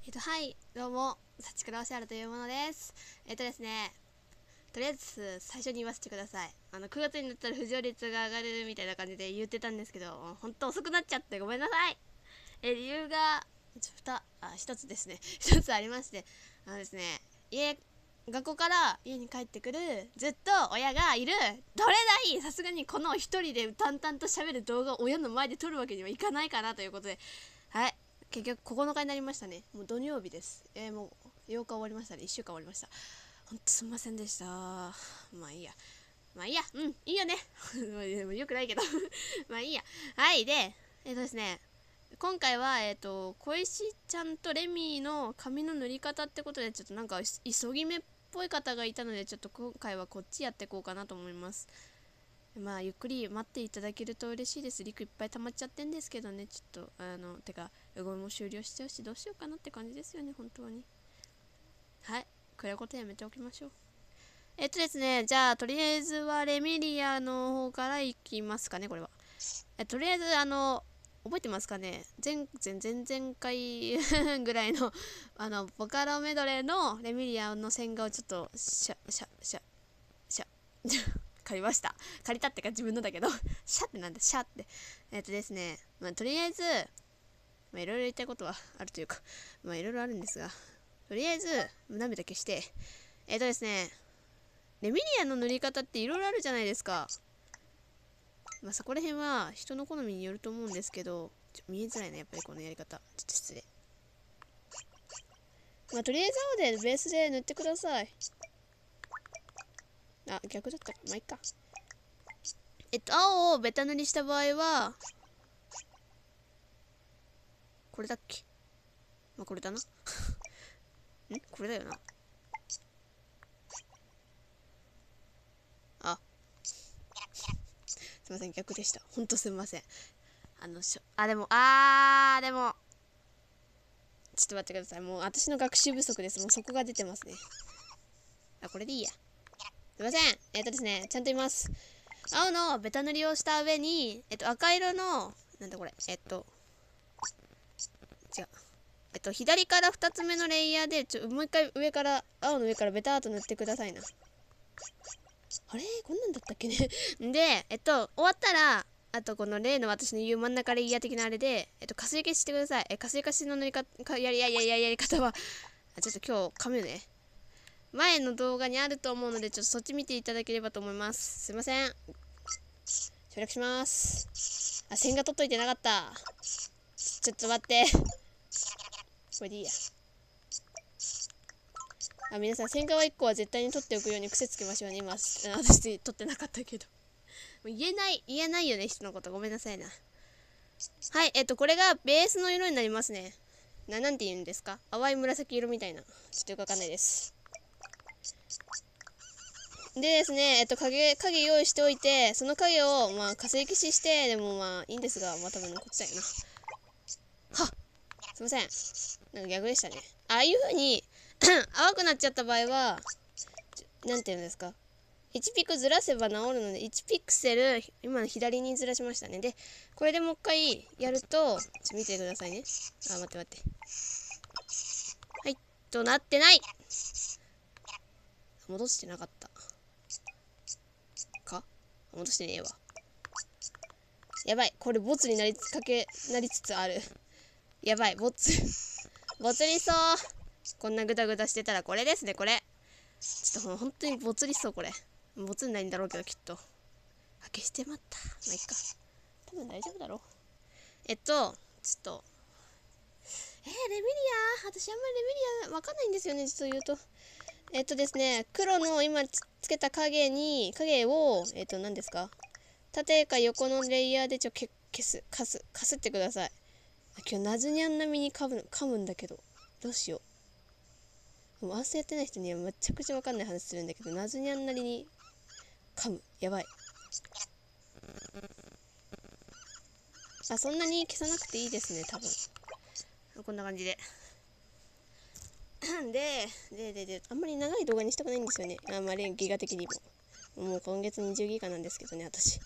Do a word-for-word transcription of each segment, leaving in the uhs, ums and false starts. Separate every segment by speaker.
Speaker 1: えっと、はい、どうも、幸倉おしゃるというものです。えっとですね、とりあえず最初に言わせてください。あの、くがつになったら浮上率が上がるみたいな感じで言ってたんですけど、ほんと遅くなっちゃってごめんなさい。え、理由が、ちょ、ふた、あ、一つですね。一つありまして、あのですね、家、学校から家に帰ってくるずっと親がいるどれだいさすがにこの一人で淡々と喋る動画を親の前で撮るわけにはいかないかなということで、はい、結局ここのかになりましたね。もう土曜日です。えー、もうようか終わりましたね。いっしゅうかん終わりました。ほんとすみませんでした。まあいいや。まあいいや。うん、いいよね。でもよくないけど。まあいいや。はい、で、えっ、ー、とですね、今回は、えっ、ー、と、小石ちゃんとレミの髪の塗り方ってことで、ちょっとなんか急ぎ目っぽい方がいたので、ちょっと今回はこっちやっていこうかなと思います。まあゆっくり待っていただけると嬉しいです。リクいっぱい溜まっちゃってんですけどね、ちょっとあのてかうごいも終了しちゃうし、どうしようかなって感じですよね、本当に。はい、暗いことやめておきましょう。えっとですね、じゃあとりあえずはレミリアの方からいきますかね。これはえとりあえずあの覚えてますかね、前前前々回ぐらいのあのボカロメドレーのレミリアの線画をちょっとシャシャシャシャ借りました。借りたってか自分のだけどシャってなんだ、シャって。えっ、ー、とですね、まあとりあえず、まあいろいろ言いたいことはあるというか、まあいろいろあるんですが、とりあえず、涙消して、えっ、ー、とですね、レミリアの塗り方っていろいろあるじゃないですか。まあそこら辺は人の好みによると思うんですけど、ちょ見えづらいな、やっぱりこのやり方。ちょっと失礼。まあとりあえず青でベースで塗ってください。あ、逆だったか。まあいいか。えっと、青をベタ塗りした場合は、これだっけ？まあ、これだな。んこれだよな。あ。すいません、逆でした。ほんとすみません。あの、しょ、あ、でも、あー、でも、ちょっと待ってください。もう私の学習不足です。もうそこが出てますね。あ、これでいいや。すいません。えっとですね、ちゃんと言います。青のベタ塗りをした上に、えっと、赤色の、なんだこれ、えっと、違う。えっと、左からふたつめのレイヤーで、ちょ、もう一回上から、青の上からベターっと塗ってくださいな。あれこんなんだったっけねで、えっと、終わったら、あとこの例の私の言う真ん中レイヤー的なあれで、えっと、かすり消ししてください。え、かすり消しの塗り方、やりやりやりやり方は、あ、ちょっと今日、噛むね。前の動画にあると思うので、ちょっとそっち見ていただければと思います。すいません。省略します。あ、線が取っといてなかった。ちょっと待って。これでいいや。あ、皆さん、線画はいっこは絶対に取っておくように癖つけましょうね。今、私、取ってなかったけど。言えない、言えないよね、人のこと。ごめんなさいな。はい、えっと、これがベースの色になりますね。な、なんて言うんですか？淡い紫色みたいな。ちょっとよくわかんないです。でですね、えっと、影、影用意しておいて、その影を、まあ、かすり消しして、でもまあ、いいんですが、まあ、多分こっちだよな。はっ！すいません。なんか逆でしたね。ああいう風に淡くなっちゃった場合は、なんて言うんですか？いちピクずらせば治るので、いちピクセル、今の左にずらしましたね。で、これでもう一回やると、ちょ見てくださいね。あ、待って待って。はい、となってない。戻してなかった。か？戻してねえわ。やばい。これボツになりかけ、なりつつある。やばい、ボツ。ボツりそう。こんなグダグダしてたらこれですね、これ。ちょっと本当にボツりそう、これ。ボツにないんだろうけど、きっと。あ、消してまった。まあ、いっか。多分大丈夫だろう。えっと、ちょっと。えー、レミリア私あんまりレミリアわかんないんですよね、実を言うと。えっとですね、黒の今つけた影に、影を、えっと、何ですか？縦か横のレイヤーでちょ、け、消す、かす、かすってください。今日ナズニャン並みに噛む、噛むんだけど。どうしよう。もうアースやってない人にはめちゃくちゃわかんない話するんだけど、ナズニャンなりに噛む。やばい。あ、そんなに消さなくていいですね、多分。こんな感じで。で、で、で、で、あんまり長い動画にしたくないんですよね。あんまりギガ的にも。もう今月にじゅうギガなんですけどね、私。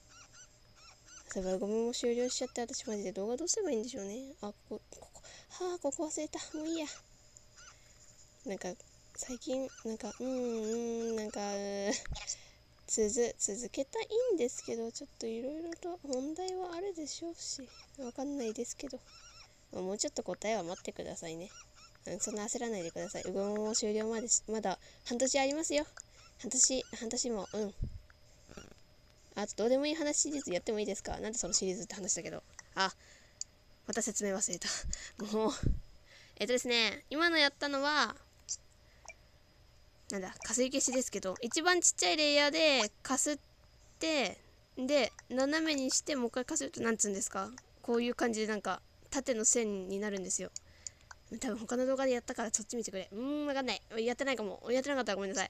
Speaker 1: そういえば、ゴムも終了しちゃって、私マジで動画どうすればいいんでしょうね。あ、ここ、ここ。はあ、ここ忘れた。もういいや。なんか、最近、なんか、うーん、なんか、つづ、続けたいんですけど、ちょっといろいろと問題はあるでしょうし、わかんないですけど、もうちょっと答えは待ってくださいね。うん、そんな焦らないでください。うごも終了までまだ半年ありますよ。半年、半年も、うん。あと、どうでもいい話シリーズやってもいいですか？なんでそのシリーズって話だけど。あ、また説明忘れた。もう、えっとですね、今のやったのは、なんだ、かすり消しですけど、一番ちっちゃいレイヤーでかすって、で、斜めにしてもう一回かすると、なんつうんですか、こういう感じでなんか、縦の線になるんですよ。多分他の動画でやったからそっち見てくれ。うーん、わかんない。やってないかも。やってなかったらごめんなさい。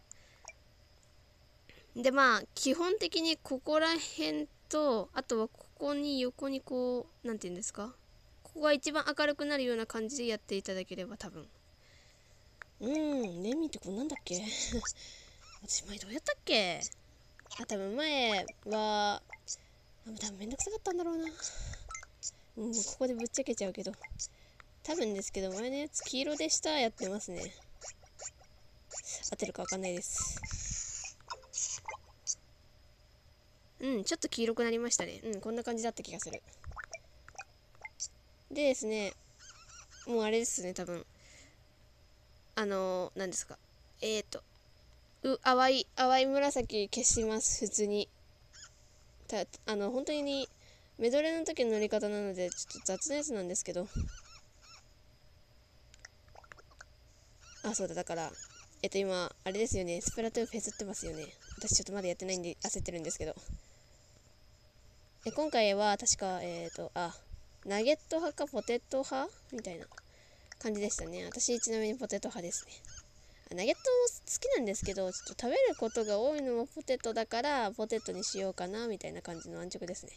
Speaker 1: で、まあ、基本的にここら辺と、あとはここに横にこう、なんていうんですか。ここが一番明るくなるような感じでやっていただければ多分。うーん、レミってこんなんだっけ私前どうやったっけ。あ、多分前は、あ、多分めんどくさかったんだろうな。うん、もうここでぶっちゃけちゃうけど。多分ですけど、前のやつ黄色でしたやってますね。合ってるかわかんないです。うん、ちょっと黄色くなりましたね。うん、こんな感じだった気がする。でですね、もうあれですね、多分。あのー、何ですか。えーと、う、淡い、淡い紫消します、普通に。た、あの、本当に、メドレーの時の乗り方なので、ちょっと雑なやつなんですけど。あ、そうだ、だから、えっと、今、あれですよね、スプラトゥーンフェスってますよね。私ちょっとまだやってないんで焦ってるんですけど。え、今回は確か、えっと、あ、ナゲット派かポテト派みたいな感じでしたね。私、ちなみにポテト派ですね。ナゲットも好きなんですけど、ちょっと食べることが多いのもポテトだから、ポテトにしようかな、みたいな感じの安直ですね。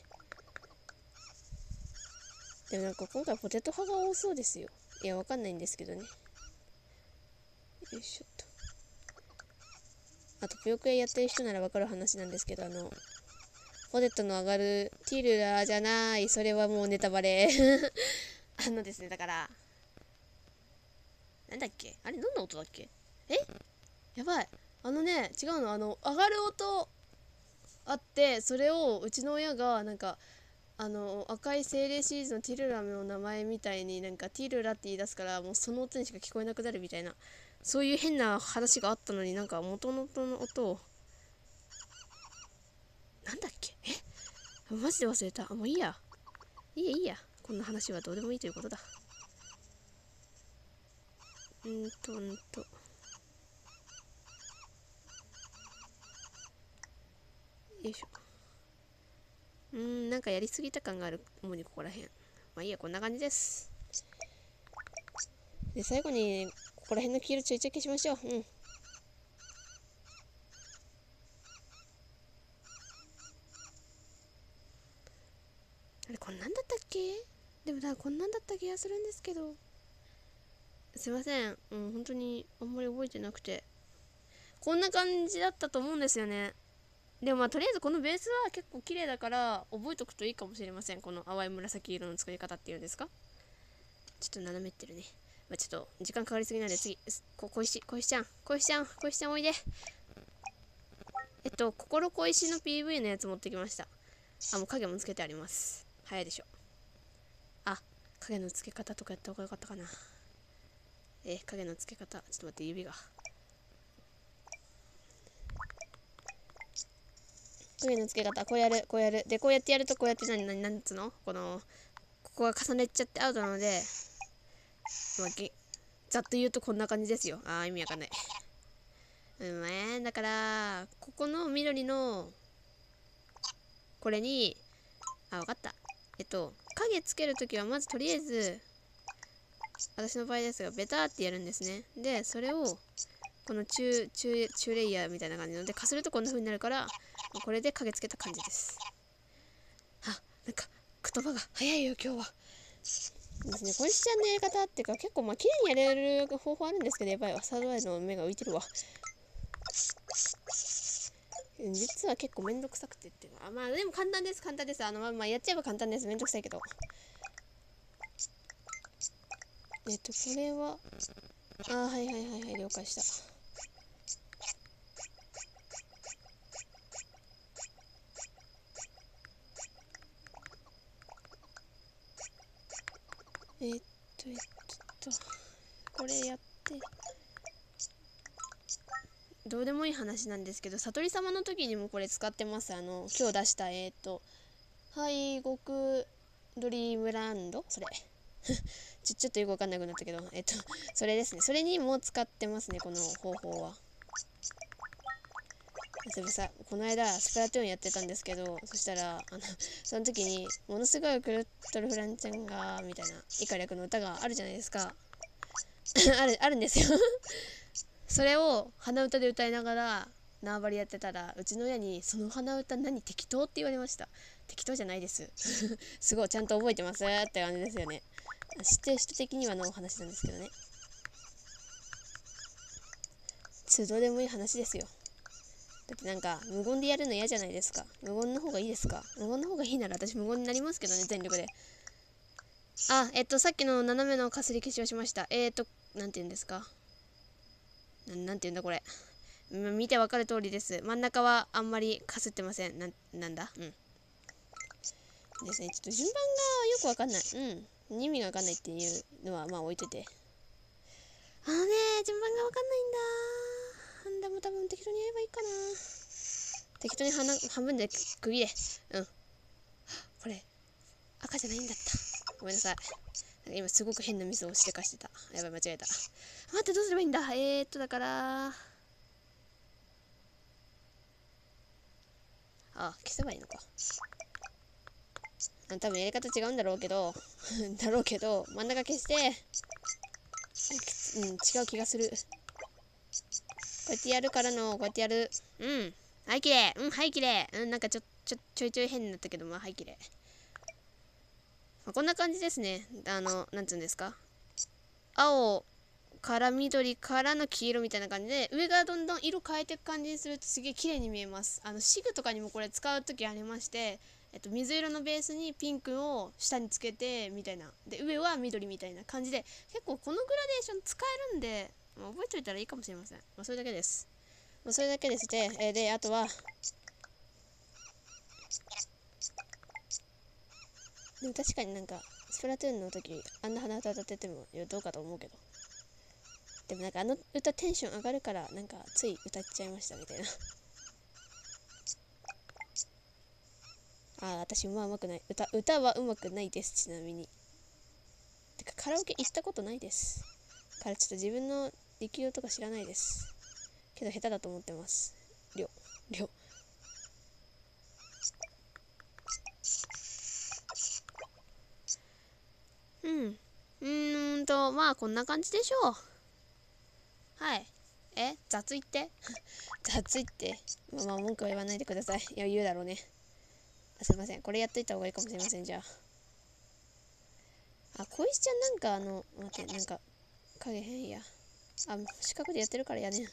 Speaker 1: でもなんか今回ポテト派が多そうですよ。いや、わかんないんですけどね。よいしょっと。あと、ぷよくややってる人ならわかる話なんですけど、あの、ポテトの上がるティルラーじゃない、それはもうネタバレ。あのですね、だから、なんだっけあれ、どんな音だっけ。えやばい。あのね、違うの、あの、上がる音あって、それをうちの親が、なんか、あの、赤い精霊シリーズのティルラの名前みたいになんかティルラって言い出すから、もうその音にしか聞こえなくなるみたいな、そういう変な話があったのに、なんか元々の音を、なんだっけえマジで忘れた。あ、もういいや。いいやいいや。こんな話はどうでもいいということだ。うんとうんと。よいしょ。うーん、なんかやりすぎた感がある。主にここら辺。まあいいや、こんな感じです。で、最後に、ここら辺の黄色ちょいちょい消しましょう。うん。あれ、こんなんだったっけ。でもだ、こんなんだった気がするんですけど。すいません。うん、本当にあんまり覚えてなくて。こんな感じだったと思うんですよね。でもまあ、とりあえずこのベースは結構綺麗だから、覚えとくといいかもしれません。この淡い紫色の作り方っていうんですか。ちょっと斜めってるね。まあ、ちょっと時間かかりすぎなんで次、こ小石、小石ちゃん、小石ちゃん、小石ちゃんおいで。えっと、心小石の ピーブイ のやつ持ってきました。あ、もう影もつけてあります。早いでしょ。あ、影の付け方とかやった方がよかったかな。えー、影の付け方。ちょっと待って、指が。影の付け方、こうやる、こうやる。で、こうやってやると、こうやって何、何、なんつうのこの、ここが重ねちゃってアウトなので、まあ、ざっと言うとこんな感じですよ。あー、意味わかんない。うんね、だから、ここの緑の、これに、あ、わかった。えっと、影つけるときは、まずとりあえず、私の場合ですが、ベターってやるんですね。で、それを、この中、中、中レイヤーみたいな感じので、かするとこんな風になるから、これで影つけた感じです。あ、なんか、言葉が早いよ、今日は。ですね、小石ちゃんのやり方っていうか、結構まあ綺麗にやれる方法あるんですけど、やばいわ、サードアイの目が浮いてるわ。実は結構めんどくさくてっていうのは、あ、まあでも簡単です、簡単です。あの、まあ、まあ、やっちゃえば簡単です。めんどくさいけど。 えっとこれはあーはいはいはいはい了解した。えー、っとえー、っとこれやってどうでもいい話なんですけど、悟り様の時にもこれ使ってます。あの今日出したえー、っと敗北ドリームランド、それちょちょっとよくわかんなくなったけど、えっとそれですね。それにも使ってますね、この方法は。例えばさ、この間スプラトゥーンやってたんですけど、そしたらあのその時にものすごい狂っとるフランちゃんがみたいな以下略の歌があるじゃないですかあるあるんですよそれを鼻歌で歌いながら縄張りやってたら、うちの親に「その鼻歌何適当?」って言われました。適当じゃないですすごいちゃんと覚えてますって感じですよね。知ってる人的にはのお話なんですけどね。つどうでもいい話ですよ。だってなんか無言でやるの嫌じゃないですか。無言の方がいいですか？無言の方がいいなら私無言になりますけどね、全力で。あ、えっとさっきの斜めのかすり消しをしました。えーとなんて言うんですか、ななんて言うんだこれ。見てわかる通りです。真ん中はあんまりかすってません。な、なんだうんですね。ちょっと順番がよくわかんない。うん。意味がわかんないっていうのはまあ置いといて。あのね、順番がわかんないんだ。でも多分適当にやればいいかな。適当に半半分で区切れ。うん。これ、赤じゃないんだった。ごめんなさい。なんか今すごく変なミスをしてかしてた。やばい、間違えた。待って、どうすればいいんだ。えーっと、だから、あ、消せばいいのか。多分やり方違うんだろうけどだろうけど真ん中消してうん違う気がする。こうやってやるからのこうやってやる。うんはい綺麗。うんはい綺麗。うんなんかちょちょちょいちょい変になったけどまあはい綺麗。まあ、こんな感じですね。あのなんつうんですか、青から緑からの黄色みたいな感じで上がどんどん色変えていく感じにするとすげえ綺麗に見えます。あのシグとかにもこれ使う時ありまして、えっと、水色のベースにピンクを下につけてみたいなで上は緑みたいな感じで結構このグラデーション使えるんで、まあ、覚えておいたらいいかもしれません。まあ、それだけです。まあ、それだけですで、えー、であとはでも確かになんかスプラトゥーンの時あんな鼻歌歌っててもどうかと思うけど、でもなんかあの歌テンション上がるからなんかつい歌っちゃいましたみたいなああ私馬うまくない。歌歌はうまくないです。ちなみにてかカラオケ行ったことないですからちょっと自分の力量とか知らないですけど下手だと思ってます。りょりょうんうーんとまあこんな感じでしょう。はい。え雑言って雑言ってまあまあ文句は言わないでください。いや言うだろうね。あすいません、これやっといた方がいいかもしれません。じゃああ小石ちゃんなんかあの待ってなんか影変やあ四角でやってるからやねん。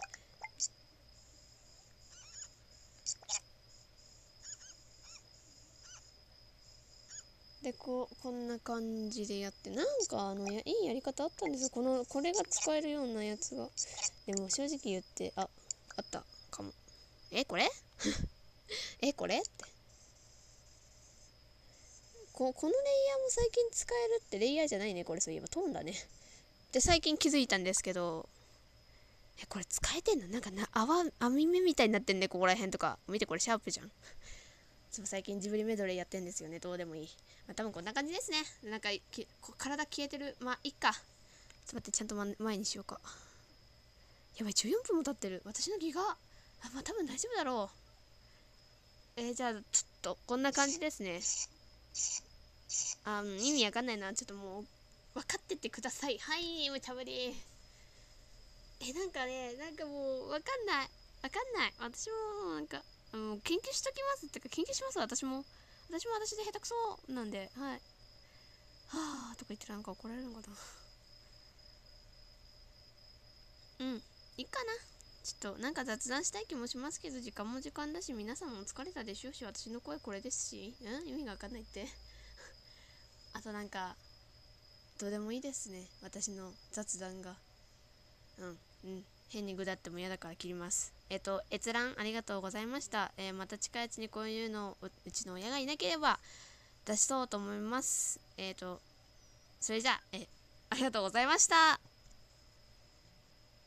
Speaker 1: でこうこんな感じでやってなんかあのやいいやり方あったんですよ。このこれが使えるようなやつが。でも正直言ってああったかも。えこれえこれってここのレイヤーも最近使えるってレイヤーじゃないねこれ。そういえばトーンだねで最近気づいたんですけど、えこれ使えてんのなんかな泡網目みたいになってんねここら辺とか見てこれシャープじゃん。そう最近ジブリメドレーやってんですよね。どうでもいい。まあ、多分こんな感じですね。なんかき体消えてる。まあいっか。ちょっと待ってちゃんと前にしようか。やばいじゅうよんぷんも経ってる。私のギガあまあ多分大丈夫だろう。えー、じゃあちょっとこんな感じですね。あ意味わかんないな。ちょっともう分かってってください。はい無茶ぶり。えなんかねなんかもう分かんない分かんない。私もなんかあの研究しときますってか研究します。私も私も私で下手くそなんではい。はあとか言ってなんか怒られるのかな。うんいいかな。ちょっとなんか雑談したい気もしますけど時間も時間だし皆さんも疲れたでしょうし私の声これですし、うん意味がわかんないってあとなんかどうでもいいですね、私の雑談が。うんうん変にぐだっても嫌だから切ります。えっと閲覧ありがとうございました。えーまた近いうちにこういうのをううちの親がいなければ出そうと思います。えっとそれじゃあえありがとうございました。